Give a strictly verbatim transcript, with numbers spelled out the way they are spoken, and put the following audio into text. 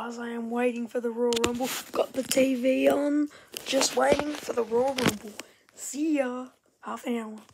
as I am waiting for the Royal Rumble. Got the T V on, just waiting for the Royal Rumble. See ya. Half an hour.